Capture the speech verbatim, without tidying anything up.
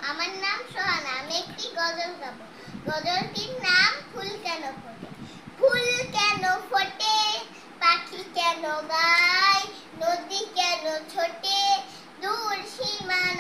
আমার নাম সোহানা, আমি একটি গজল গাবো। গজলটির নাম ফুল কেন ফোটে। ফুল কেন ফোটে, পাখি কেন গায়, নদী কেন ছোটে, দূর সীমানা